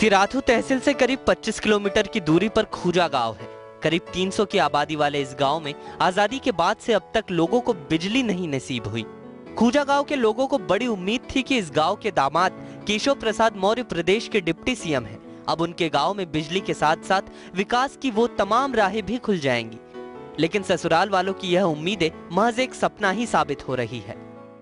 सिराथू तहसील से करीब 25 किलोमीटर की दूरी पर खूजा गांव है। करीब 300 की आबादी वाले इस गांव में आजादी के बाद से अब तक लोगों को बिजली नहीं नसीब हुई। खूजा गांव के लोगों को बड़ी उम्मीद थी कि इस गांव के दामाद केशव प्रसाद मौर्य प्रदेश के डिप्टी सीएम हैं। अब उनके गांव में बिजली के साथ साथ विकास की वो तमाम राहें भी खुल जाएंगी, लेकिन ससुराल वालों की यह उम्मीदें महज एक सपना ही साबित हो रही है।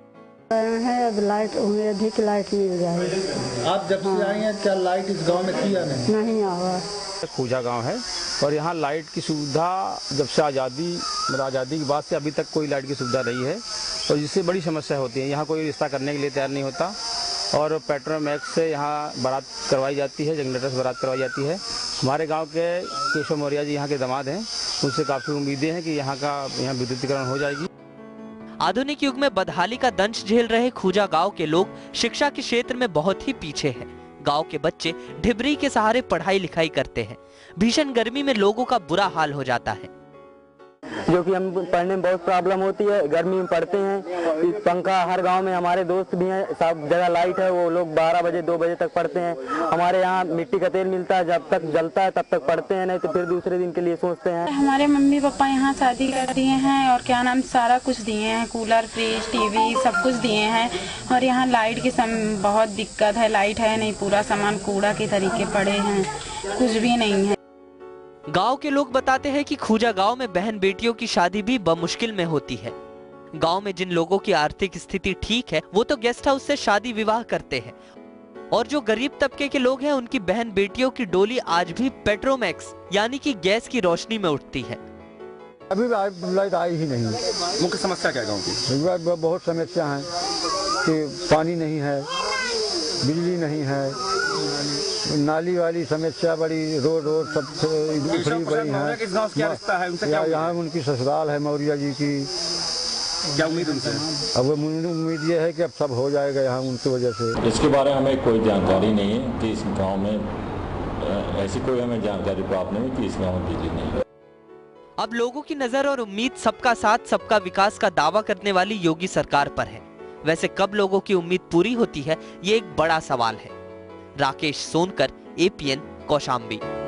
अब लाइट अधिक लाइट मिल जाएगी। आप जब से आई हैं क्या लाइट इस गांव में किया नहीं आवा। खूजा गांव है और यहाँ लाइट की सुविधा जब से आज़ादी के बाद से अभी तक कोई लाइट की सुविधा नहीं है और जिससे बड़ी समस्या होती है। यहाँ कोई रिश्ता करने के लिए तैयार नहीं होता और पेट्रोमैक्स से यहाँ बारात करवाई जाती है, जनरेटर से बारात करवाई जाती है। हमारे गांव के केशव मौर्य जी यहाँ के दामाद हैं, उनसे काफ़ी उम्मीदें हैं कि यहाँ विद्युतीकरण हो जाएगी। आधुनिक युग में बदहाली का दंश झेल रहे खूजा गांव के लोग शिक्षा के क्षेत्र में बहुत ही पीछे हैं। गांव के बच्चे ढिबरी के सहारे पढ़ाई लिखाई करते हैं। भीषण गर्मी में लोगों का बुरा हाल हो जाता है, जो कि हम पढ़ने में बहुत प्रॉब्लम होती है। गर्मी में पढ़ते हैं, पंखा हर गांव में हमारे दोस्त भी हैं, सब जगह लाइट है, वो लोग 12 बजे 2 बजे तक पढ़ते हैं। हमारे यहाँ मिट्टी का तेल मिलता है, जब तक जलता है तब तक पढ़ते हैं, नहीं तो फिर दूसरे दिन के लिए सोचते हैं। हमारे मम्मी पापा यहाँ शादी कर दिए हैं और क्या नाम सारा कुछ दिए हैं, कूलर फ्रिज टीवी सब कुछ दिए हैं। और यहाँ लाइट की बहुत दिक्कत है, लाइट है नहीं, पूरा सामान कूड़ा के तरीके पड़े हैं, कुछ भी नहीं है। गांव के लोग बताते हैं कि खूजा गांव में बहन बेटियों की शादी भी बमुश्किल में होती है। गांव में जिन लोगों की आर्थिक स्थिति ठीक है वो तो गेस्ट हाउस से शादी विवाह करते हैं और जो गरीब तबके के लोग हैं उनकी बहन बेटियों की डोली आज भी पेट्रोमैक्स यानी कि गैस की रोशनी में उठती है। अभी लाइट आई ही नहीं। मुख्य समस्या क्या गाँव की? बहुत समस्या है कि पानी नहीं है, बिजली नहीं है, नाली वाली समस्या बड़ी, रोड सब बड़ी है। यहाँ उनकी ससुराल है मौर्य जी की। क्या उम्मीद उनसे? अब उम्मीद ये है कि अब सब हो जाएगा यहाँ उनकी वजह से। इसके बारे में हमें कोई जानकारी नहीं है कि इस गांव में ऐसी कोई हमें जानकारी प्राप्त नहीं कि इस गांव में बिजली नहीं है। अब लोगों की नजर और उम्मीद सबका साथ सबका विकास का दावा करने वाली योगी सरकार पर है। वैसे कब लोगों की उम्मीद पूरी होती है, ये एक बड़ा सवाल है। राकेश सोनकर, APN, कौशाम्बी।